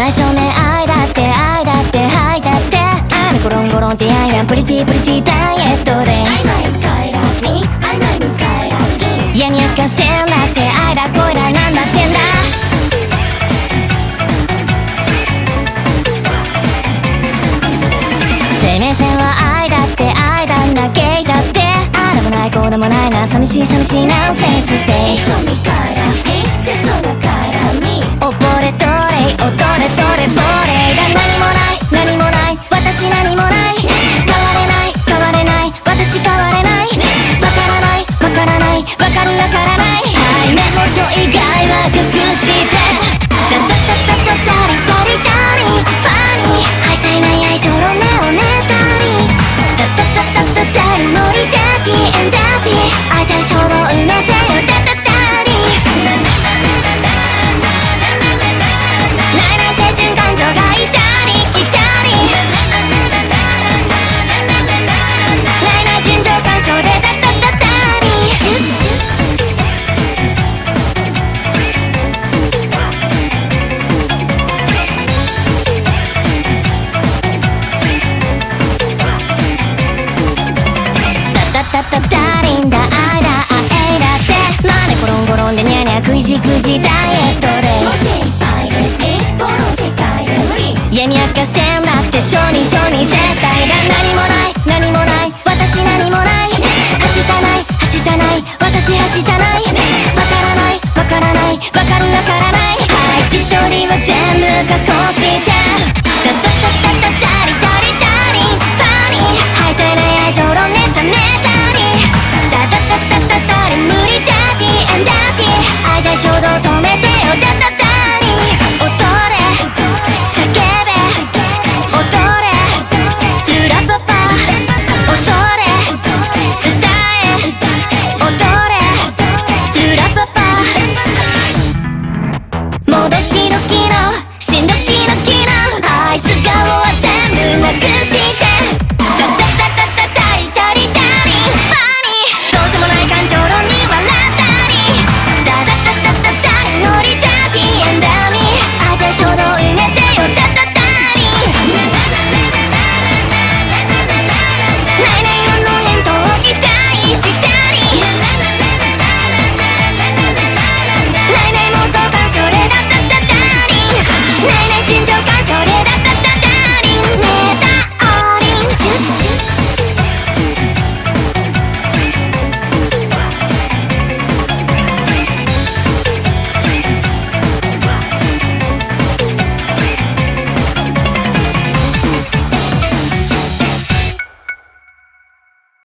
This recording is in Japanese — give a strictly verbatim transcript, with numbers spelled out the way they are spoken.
内緒ね愛だって愛だってはいだってあれコロンコロンってやんやんプリティプリティダイエットで曖昧向かいらに曖昧向かいらにやにやかしてんだって愛だ恋だなんだってんだ生命線は愛だって愛だんだゲイだってあれもないこうでもないな寂しい寂しいナンセンスって磯に帰らに節度が帰らに溺れどれ踊れどれボレだ何もない何もない私何もない変われない変われない私変われないわからないわからないわかるわからないはい目元以外は隠してダダダダダダリダリダリファニー愛さない愛情のネオネタリダダダダダダリモリダディエンダディ愛対象の埋めてよダダダリないない青春感情がいたり来たりないない純情干渉でダダダダリダダダダリンだ愛だ愛だってまねコロンコロンでニャニャくじくじダイエットでやみやかしてんだって小児小児生態だ何もない何もない私何もないはしたないはしたない私はしたないわからないわからないわかるわからないはい一人は全部隠してダダダダダダリダリダリファニー吐いてない愛情論ね冷めたりダダダダダダリ無理ダディエンダディ愛で衝動止めてよダダ